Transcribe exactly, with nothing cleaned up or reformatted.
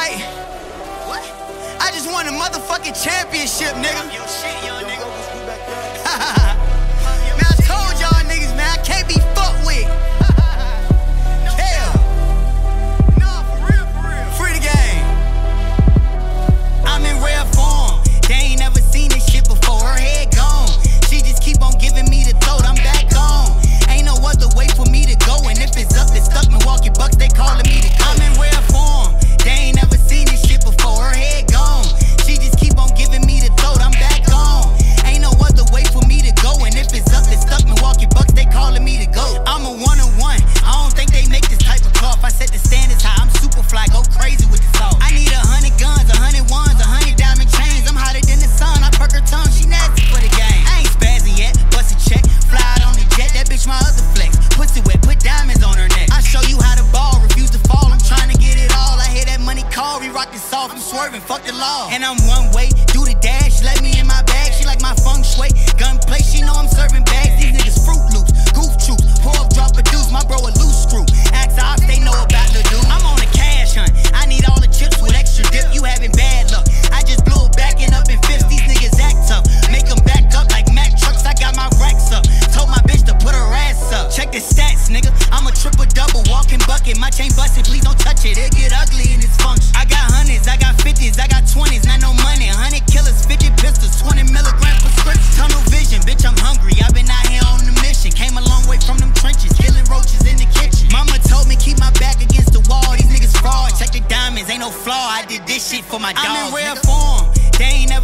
Wait, what? I just won a motherfucking championship, nigga. Yo, shit, young nigga. Man, I told y'all niggas, man, I can't be fucked with. Hell. No, for real, for real. Free the game. I'm in rare form. They ain't never seen this shit before. Her head gone. She just keep on giving me the throat. I'm back on. Ain't no other way for me to go. And if it's up, it's stuck. Milwaukee Bucks, they calling me to come. I'm in rare form. They ain't never seen this shit before. Her head gone. She just keep on giving me the throat. I'm back on. Ain't no other way for me to go. And if it's up, it's stuck. Milwaukee Bucks, they calling me to go. I'm a one-on-one. I don't think they make this type of call. If I set the standards high, I'm super fly. Go crazy with the salt. I need a hundred guns, a hundred ones, a hundred diamond chains. I'm hotter than the sun. I perk her tongue. She nasty for the game. I ain't spazzing yet. Bust a check. Fly out on the jet. That bitch my other flex. Pussy wet. Put diamonds on her neck. I show you how to ball. Refuse to fall. I'm trying to get it all. I hear that money call. We rock this off. I'm swerving. Fuck the law. And I'm one way. Do the dash. Let me in my bag. She like my feng shui. Gunplay. She know I'm serving bags. These niggas Fruit Loops. Goof troops. Pour up, drop a deuce. My bro a loose screw. Axe ops. They know about the dude. I'm on a cash hunt. I need all the chips with extra dip. You having bad luck. I just blew it backing up in fifths. These niggas act tough. Make them back up like Mack trucks. I got my racks up. Told my bitch to put her ass up. Check the stats, nigga. I'm a triple double. Walking bucket. My chain busted. Please don't touch it. It get ugly in this function. I got hundreds. I got fifties. I got twenties. Not no money. Hundred killers. fifty pistols. twenty milligram prescription. Tunnel vision. Bitch, I'm hungry. I've been out here on the mission. Came a long way from them trenches. Killing roaches in the kitchen. Mama told me keep my back against the wall. These niggas fraud. Check the diamonds. Ain't no flaw. I did this shit for my dog. I'm in rare form. They ain't never